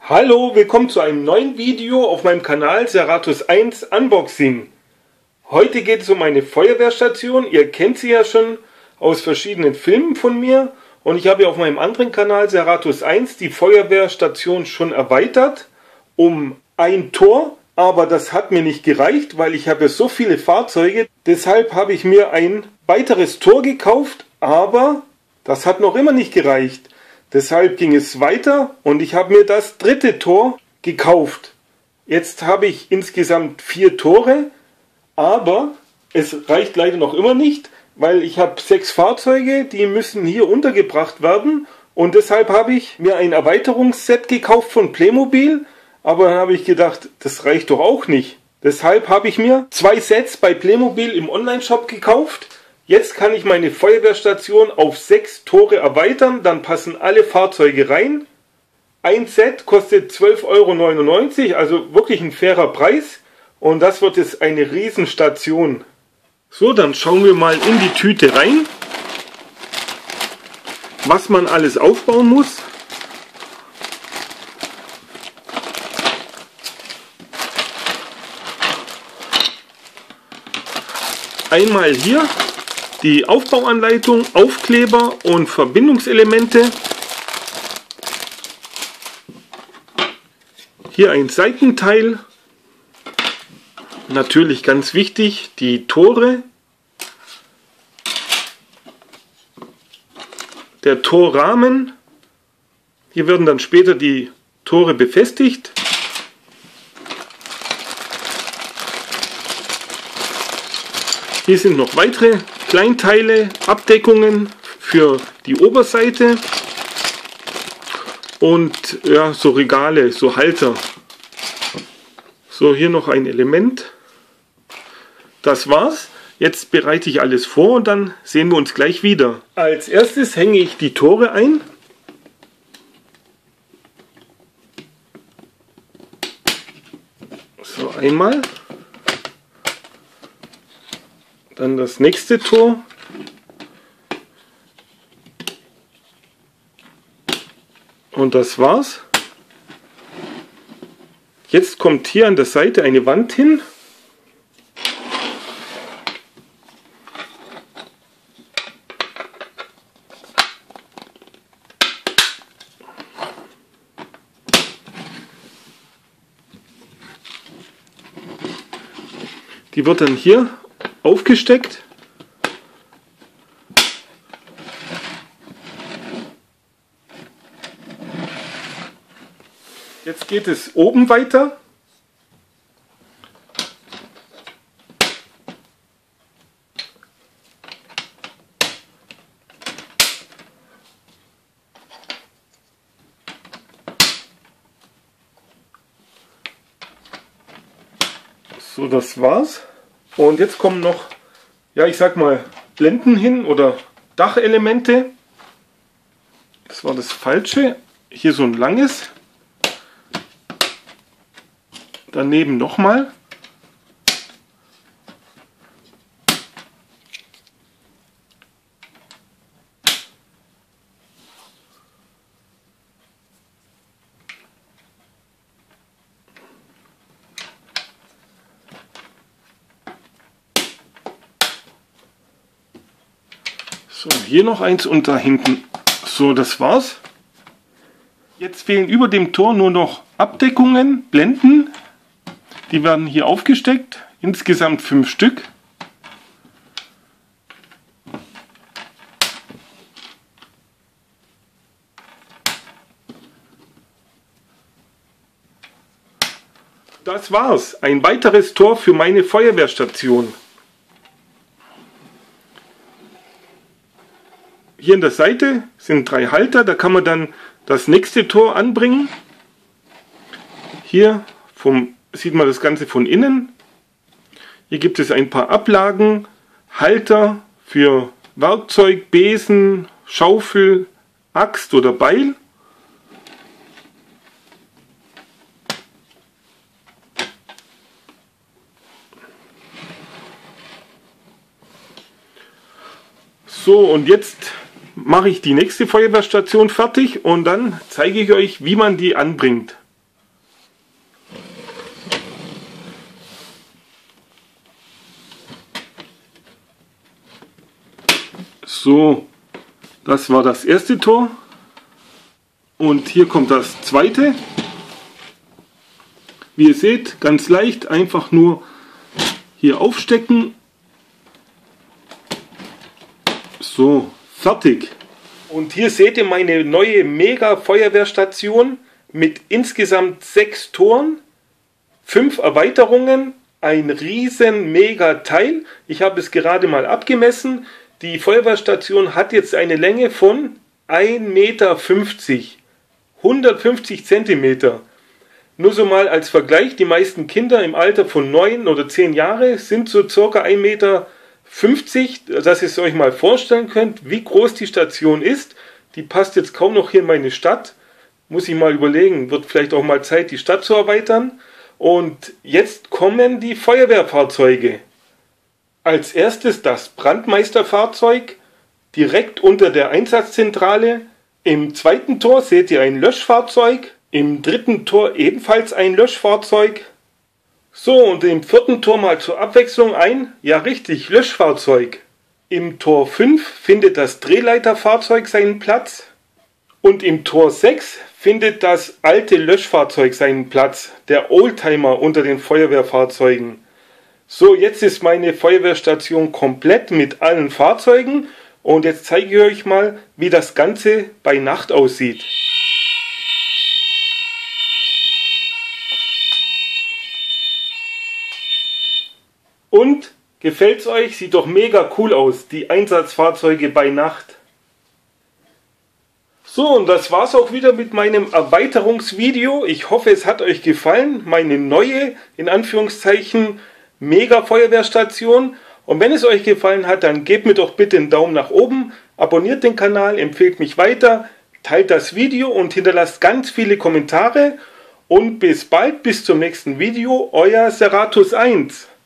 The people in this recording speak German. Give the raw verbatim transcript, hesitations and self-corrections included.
Hallo, willkommen zu einem neuen Video auf meinem Kanal Ceratus eins Unboxing. Heute geht es um eine Feuerwehrstation. Ihr kennt sie ja schon aus verschiedenen Filmen von mir. Und ich habe ja auf meinem anderen Kanal Ceratus eins die Feuerwehrstation schon erweitert um ein Tor. Aber das hat mir nicht gereicht, weil ich habe ja so viele Fahrzeuge. Deshalb habe ich mir ein weiteres Tor gekauft, aber das hat noch immer nicht gereicht. Deshalb ging es weiter und ich habe mir das dritte Tor gekauft. Jetzt habe ich insgesamt vier Tore, aber es reicht leider noch immer nicht, weil ich habe sechs Fahrzeuge, die müssen hier untergebracht werden. Und deshalb habe ich mir ein Erweiterungsset gekauft von Playmobil, aber dann habe ich gedacht, das reicht doch auch nicht. Deshalb habe ich mir zwei Sets bei Playmobil im Online-Shop gekauft. Jetzt kann ich meine Feuerwehrstation auf sechs Tore erweitern, dann passen alle Fahrzeuge rein. Ein Set kostet zwölf Euro neunundneunzig, also wirklich ein fairer Preis. Und das wird jetzt eine Riesenstation. So, dann schauen wir mal in die Tüte rein, was man alles aufbauen muss. Einmal hier die Aufbauanleitung, Aufkleber und Verbindungselemente. Hier ein Seitenteil. Natürlich ganz wichtig, die Tore. Der Torrahmen. Hier werden dann später die Tore befestigt. Hier sind noch weitere Kleinteile, Abdeckungen für die Oberseite und ja, so Regale, so Halter. So, hier noch ein Element. Das war's. Jetzt bereite ich alles vor und dann sehen wir uns gleich wieder. Als erstes hänge ich die Tore ein. So, einmal. Dann das nächste Tor. Und das war's. Jetzt kommt hier an der Seite eine Wand hin. Die wird dann hier aufgesteckt. Jetzt geht es oben weiter. So, das war's. Und jetzt kommen noch, ja, ich sag mal, Blenden hin oder Dachelemente. Das war das Falsche. Hier so ein langes. Daneben nochmal. So, hier noch eins und da hinten. So, das war's. Jetzt fehlen über dem Tor nur noch Abdeckungen, Blenden. Die werden hier aufgesteckt. Insgesamt fünf Stück. Das war's. Ein weiteres Tor für meine Feuerwehrstation. Hier an der Seite sind drei Halter, da kann man dann das nächste Tor anbringen. Hier vom, sieht man das Ganze von innen. Hier gibt es ein paar Ablagen, Halter für Werkzeug, Besen, Schaufel, Axt oder Beil. So, und jetzt mache ich die nächste Feuerwehrstation fertig und dann zeige ich euch, wie man die anbringt. So, das war das erste Tor. Und hier kommt das zweite. Wie ihr seht, ganz leicht, einfach nur hier aufstecken. So, fertig. Und hier seht ihr meine neue Mega-Feuerwehrstation mit insgesamt sechs Toren, fünf Erweiterungen, ein riesen Mega-Teil. Ich habe es gerade mal abgemessen. Die Feuerwehrstation hat jetzt eine Länge von ein Meter fünfzig, hundertfünfzig Zentimeter. Nur so mal als Vergleich, die meisten Kinder im Alter von neun oder zehn Jahre sind so circa ein Meter fünfzig, dass ihr es euch mal vorstellen könnt, wie groß die Station ist. Die passt jetzt kaum noch hier in meine Stadt. Muss ich mal überlegen, wird vielleicht auch mal Zeit, die Stadt zu erweitern. Und jetzt kommen die Feuerwehrfahrzeuge. Als erstes das Brandmeisterfahrzeug, direkt unter der Einsatzzentrale. Im zweiten Tor seht ihr ein Löschfahrzeug. Im dritten Tor ebenfalls ein Löschfahrzeug. So, und im vierten Tor mal zur Abwechslung ein, ja richtig, Löschfahrzeug. Im Tor fünf findet das Drehleiterfahrzeug seinen Platz. Und im Tor sechs findet das alte Löschfahrzeug seinen Platz, der Oldtimer unter den Feuerwehrfahrzeugen. So, jetzt ist meine Feuerwehrstation komplett mit allen Fahrzeugen und jetzt zeige ich euch mal, wie das Ganze bei Nacht aussieht. Und, gefällt's euch? Sieht doch mega cool aus, die Einsatzfahrzeuge bei Nacht. So, und das war's auch wieder mit meinem Erweiterungsvideo. Ich hoffe, es hat euch gefallen, meine neue, in Anführungszeichen, Mega-Feuerwehrstation. Und wenn es euch gefallen hat, dann gebt mir doch bitte einen Daumen nach oben, abonniert den Kanal, empfehlt mich weiter, teilt das Video und hinterlasst ganz viele Kommentare. Und bis bald, bis zum nächsten Video, euer Seratus eins.